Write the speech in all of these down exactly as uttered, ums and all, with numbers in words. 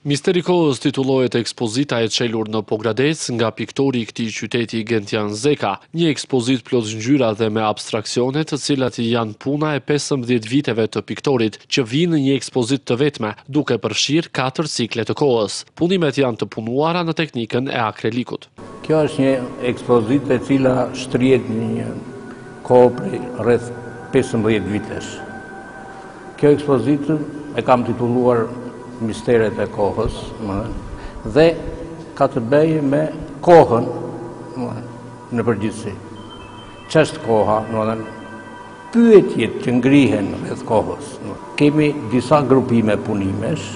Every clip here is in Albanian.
Misteri kohës titullohet ekspozita e çelur në Pogradec nga piktori i këtij qyteti Gentian Zeka, një ekspozitë plot ngjyra dhe me abstraksione, të cilat janë puna e pesëmbëdhjetë viteve të piktorit, që vijnë në një ekspozitë të vetme, duke përfshirë katër cikle të kohës. Punimet janë të punuara në teknikën e akrelikut. Kjo është një ekspozitë e cila shtrihet në një kohë prej rreth pesëmbëdhjetë vitesh. Kjo ekspozitë e kam titulluar Misteret e kohës, dhe ka të bëjë me kohën në përgjithësi. Ç'është koha, pyetjet që ngrihen rreth kohës. Kemi disa grupime punimesh.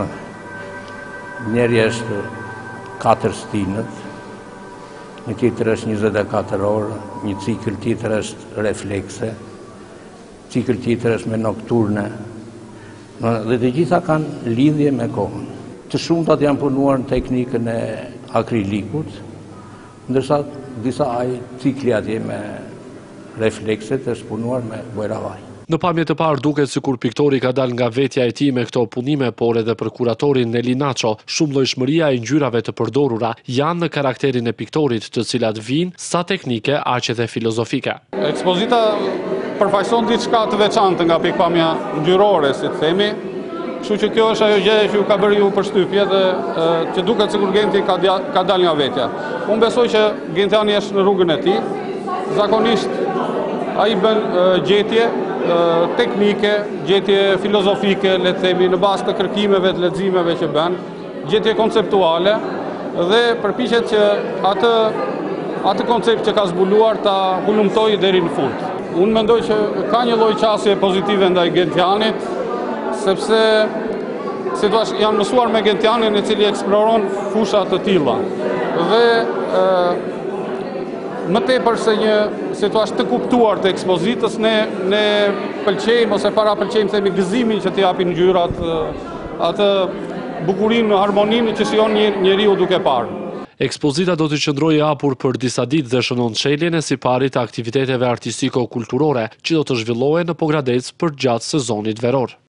Njëri është katër stinët, një tjetër është njëzet e katër orë, një cikël tjetër është reflekse, cikël tjetër është me nokturne. Dhe të gjitha kanë lidhje me kohën. Të shumtat janë punuar në teknikën e akrilikut, ndërsa disa ai cikli atje me reflekset është punuar me bojravaj. Në pamje të parë duket sikur piktori ka dalë nga vetja e tij me këto punime, por edhe për kuratorin Neli Nacho, shumëllojshmëria e ngjyrave të përdorura janë në karakterin e piktorit, të cilat vijnë sa teknike aq edhe filozofike. Ekspozita përfaqëson diçka të veçantë nga pikpamja ngjyrore, si të themi, kështu që kjo është ajo gjë që ju ka bërë ju përshtypje dhe që duket sikur Genti ka, ka dalë nga vetja. Unë besoj që Gentiani është në rrugën e tij. Zakonisht ai bën gjetje teknike, gjetje filozofike, le të themi, në bazë të kërkimeve, të leximeve që bën, gjetje konceptuale dhe përpiqet që atë atë koncept që ka zbuluar ta hulumtojë deri në fund. Unë mendoj që ka një lloj qasje pozitive ndaj Gentianit, sepse si thua, janë mësuar me Gentianin, i cili eksploron fusha të tilla. Dhe e, më tepër se një, si thua, të kuptuar të ekspozitës, ne ne pëlqejmë ose para pëlqejmë themi gëzimin që t'i japin ngjyrat, atë bukurinë, harmoninë që shijon një njeriu duke parë. Ekspozita do të qëndrojë hapur për disa ditë dhe shënon çeljen e siparit të aktiviteteve artistiko-kulturore që do të zhvillohen në Pogradec për gjatë sezonit veror.